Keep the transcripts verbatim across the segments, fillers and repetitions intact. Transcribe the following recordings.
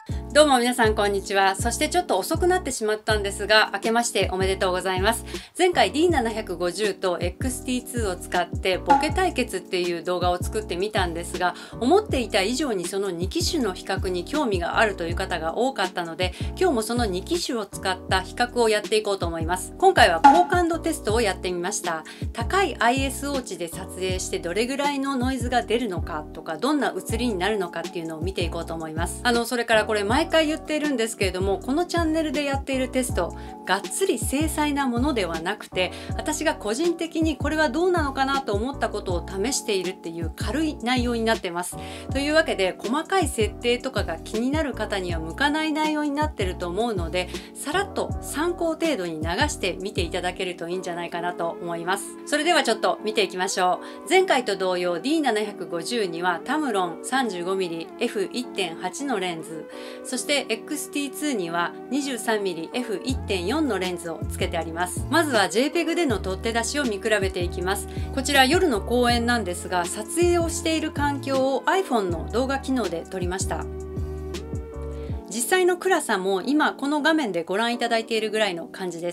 どうも皆さんこんにちは。そしてちょっと遅くなってしまったんですが、明けましておめでとうございます。前回 ディーななひゃくごじゅう と エックスティーツー を使ってボケ対決っていう動画を作ってみたんですが、思っていた以上にそのに機種の比較に興味があるという方が多かったので、今日もそのに機種を使った比較をやっていこうと思います。今回は高感度テストをやってみました。高い アイエスオー 値で撮影してどれぐらいのノイズが出るのかとか、どんな映りになるのかっていうのを見ていこうと思います。あのそれからこれ毎回言っているんですけれども、このチャンネルでやっているテストがっつり精細なものではなくて、私が個人的にこれはどうなのかなと思ったことを試しているっていう軽い内容になってます。というわけで細かい設定とかが気になる方には向かない内容になってると思うので、さらっと参考程度に流して見ていただけるといいんじゃないかなと思います。それではちょっと見ていきましょう。前回と同様 ディーななひゃくごじゅう にはタムロン さんじゅうごミリエフいってんはち のレンズ、そして エックスティーツー には にじゅうさんミリエフいってんよん のレンズをつけてあります。まずは ジェーペグ での取って出しを見比べていきます。こちら夜の公園なんですが、撮影をしている環境を iPhone の動画機能で撮りました。実際の暗さも今この画面でご覧いただいているぐらいの感じです。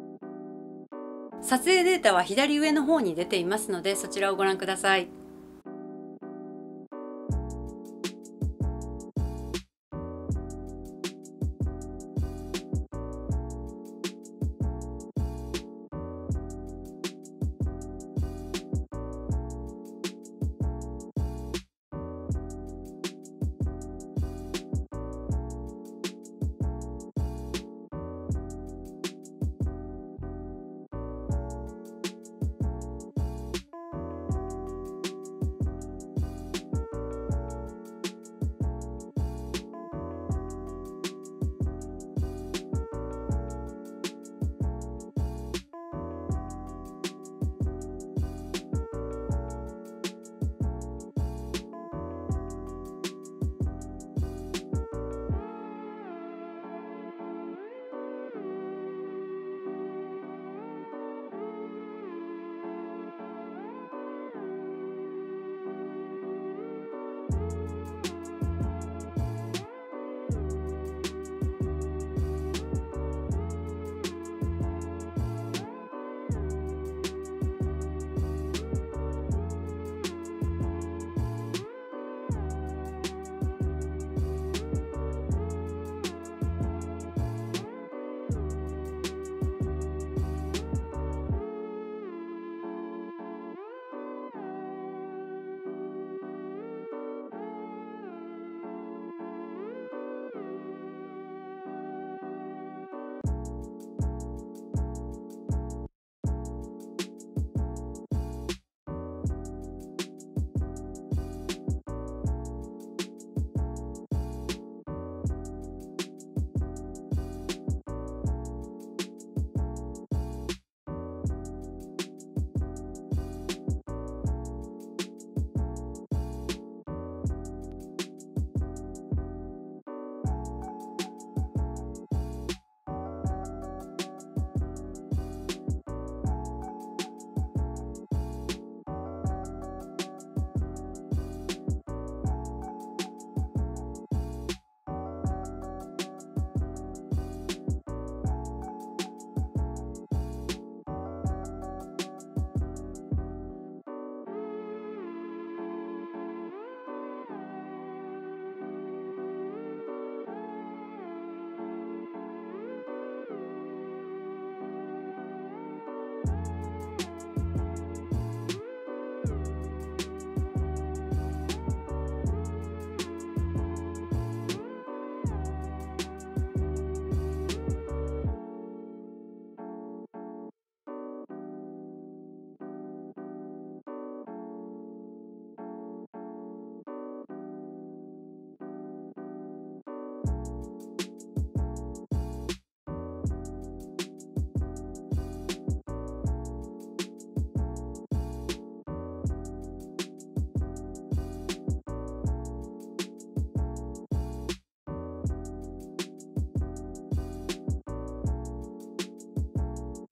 撮影データは左上の方に出ていますので、そちらをご覧ください。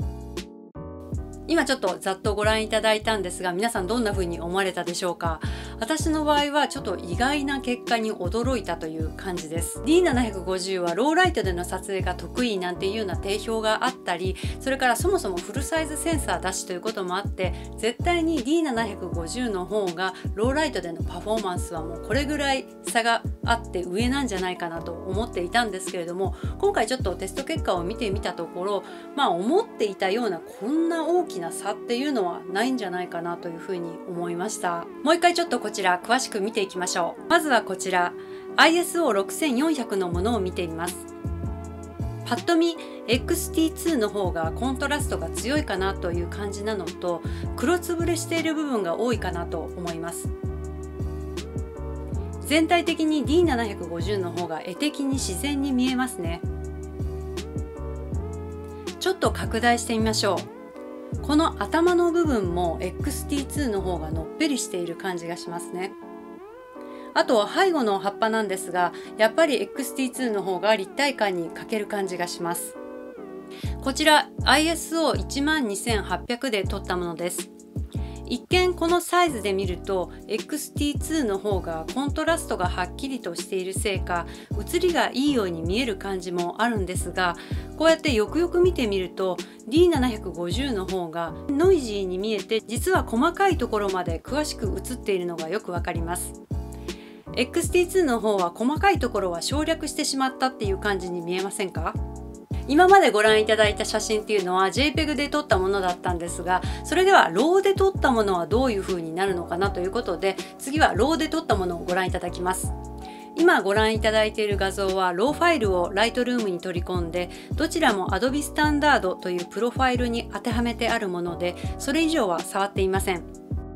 今ちょっとざっとご覧いただいたんですが、皆さんどんな風に思われたでしょうか。 私の場合はちょっと意外な結果に驚いたという感じです。 ディーななひゃくごじゅう はローライトでの撮影が得意なんていうような定評があったり、それからそもそもフルサイズセンサーだしということもあって、絶対に ディーななひゃくごじゅう の方がローライトでのパフォーマンスはもうこれぐらい差があって上なんじゃないかなと思っていたんですけれども、今回ちょっとテスト結果を見てみたところ、まあ思っていたようなこんな大きな差っていうのはないんじゃないかなというふうに思いました。もう一回ちょっとこちら詳しく見ていきましょう。まずはこちら アイエスオーろくせんよんひゃく のものを見てみます。パッと見 エックスティーツー の方がコントラストが強いかなという感じなのと、黒つぶれしている部分が多いかなと思います。全体的に ディーななひゃくごじゅう の方が絵的に自然に見えますね。ちょっと拡大してみましょう。この頭の部分も エックスティーツー の方がのっぺりしている感じがしますね。あとは背後の葉っぱなんですが、やっぱり エックスティーツー の方が立体感に欠ける感じがします。こちら アイエスオーいちまんにせんはっぴゃく で撮ったものです。一見このサイズで見ると エックスティーツー の方がコントラストがはっきりとしているせいか、写りがいいように見える感じもあるんですが、こうやってよくよく見てみると ディーななひゃくごじゅう の方がノイジーに見えて、実は細かいところまで詳しく写っているのがよくわかります。エックスティーツー の方は細かいところは省略してしまったっていう感じに見えませんか？今までご覧いただいた写真っていうのは ジェイペグ で撮ったものだったんですが、それではローで撮ったものはどういう風になるのかなということで、次はローで撮ったものをご覧いただきます。今ご覧いただいている画像はローファイルをライトルームに取り込んで、どちらも Adobe スタンダードというプロファイルに当てはめてあるもので、それ以上は触っていません。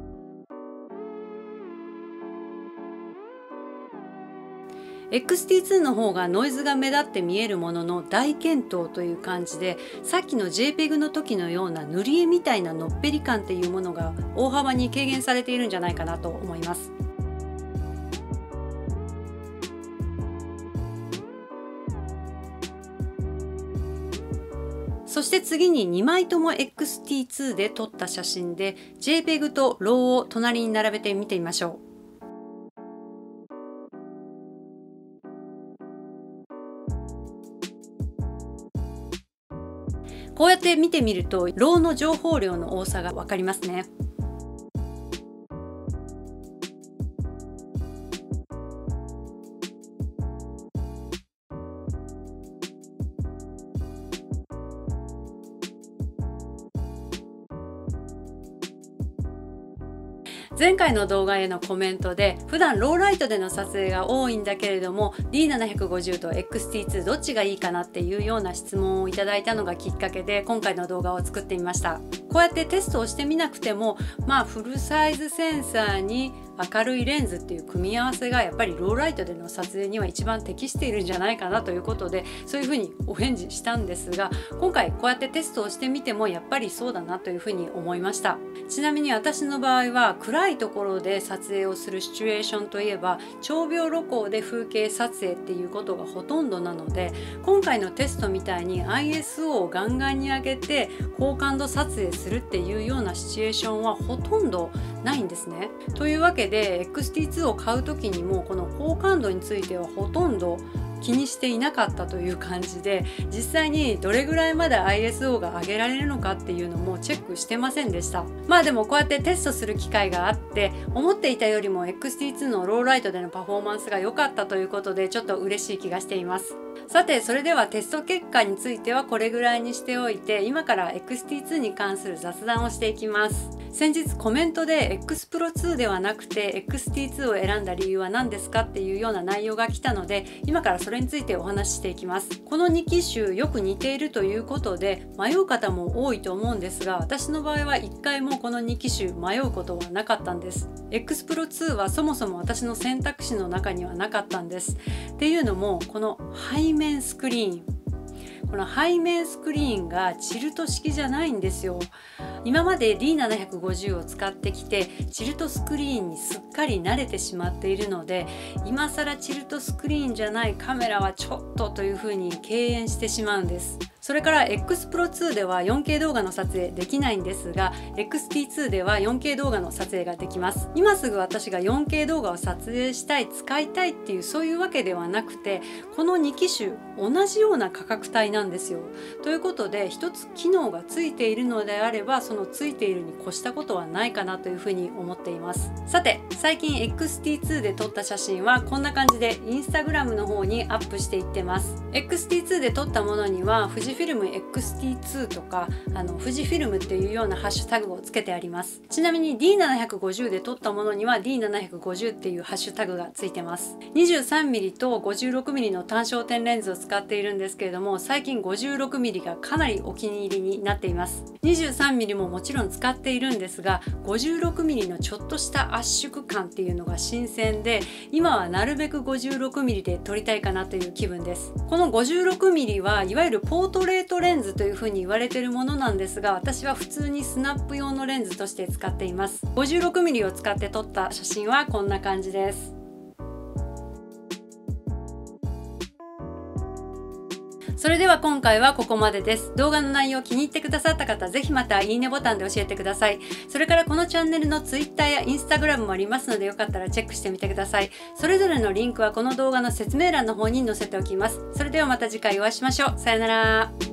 エックスティーツー の方がノイズが目立って見えるものの大健闘という感じで、さっきの ジェイペグ の時のような塗り絵みたいなのっぺり感っていうものが大幅に軽減されているんじゃないかなと思います。そして次ににまいとも エックスティーツー で撮った写真で ジェイペグ と ロー を隣に並べて見てみましょう。こうやって見てみるとローの情報量の多さが分かりますね。前回の動画へのコメントで、普段ローライトでの撮影が多いんだけれども ディーななひゃくごじゅう と エックスティーツー どっちがいいかなっていうような質問をいただいたのがきっかけで今回の動画を作ってみました。こうやってテストをしてみなくても、まあフルサイズセンサーに明るいレンズっていう組み合わせがやっぱりローライトでの撮影には一番適しているんじゃないかなということで、そういうふうにお返事したんですが、今回こうやってテストをしてみてもやっぱりそうだなというふうに思いました。ちなみに私の場合は暗いところで撮影をするシチュエーションといえば長秒露光で風景撮影っていうことがほとんどなので、今回のテストみたいに アイエスオー をガンガンに上げて高感度撮影するっていうようなシチュエーションはほとんどないんですね。というわけで エックスティーツー を買う時にもこの高感度についてはほとんど気にしていなかったという感じで、実際にどれぐらいまで アイエスオー が上げられるのかっていうのもチェックしてませんでした。まあでもこうやってテストする機会があって、思っていたよりも エックスティーツー のローライトでのパフォーマンスが良かったということで、ちょっと嬉しい気がしています。さてそれではテスト結果についてはこれぐらいにしておいて、今から エックスティーツー に関する雑談をしていきます。先日コメントで X プロツーではなくて エックスティーツー を選んだ理由は何ですかっていうような内容が来たので、今からそれについてお話ししていきます。このに機種よく似ているということで迷う方も多いと思うんですが、私の場合はいっかいもこのに機種迷うことはなかったんです。 X プロツーはそもそも私の選択肢の中にはなかったんです。っていうのも、この背面スクリーンこの背面スクリーンがチルト式じゃないんですよ。今まで ディーななひゃくごじゅう を使ってきてチルトスクリーンにすっかり慣れてしまっているので、今更チルトスクリーンじゃないカメラはちょっとというふうに敬遠してしまうんです。 それから エックスプロツー では よんケー 動画の撮影できないんですが エックスティーツー では よんケー 動画の撮影ができます。今すぐ私が よんケー 動画を撮影したい、使いたいっていうそういうわけではなくて、このに機種同じような価格帯なんですよ。ということで一つ機能がついているのであれば、そのついているに越したことはないかなというふうに思っています。さて最近 エックスティーツー で撮った写真はこんな感じでインスタグラムの方にアップしていってます。 エックスティーツー で撮ったものには富士フィルム エックスティーツー とかあの富士フィルムっていうようなハッシュタグをつけてあります。ちなみに ディーななひゃくごじゅう で撮ったものには ディーななひゃくごじゅう っていうハッシュタグがついてます。 にじゅうさんミリ と ごじゅうろくミリ の単焦点レンズを使っているんですけれども、最近 ごじゅうろくミリ がかなりお気に入りになっています。 にじゅうさんミリ ももちろん使っているんですが ごじゅうろくミリ のちょっとした圧縮感っていうのが新鮮で、今はなるべく ごじゅうろくミリ で撮りたいかなという気分です。この ごじゅうろくミリ はいわゆるポートレートレンズというふうに言われているものなんですが、私は普通にスナップ用のレンズとして使っています。 ごじゅうろくミリ を使って撮った写真はこんな感じです。それでは今回はここまでです。動画の内容気に入ってくださった方、ぜひまたいいねボタンで教えてください。それからこのチャンネルの ツイッター や インスタグラム もありますので、よかったらチェックしてみてください。それぞれのリンクはこの動画の説明欄の方に載せておきます。それではまた次回お会いしましょう。さよなら。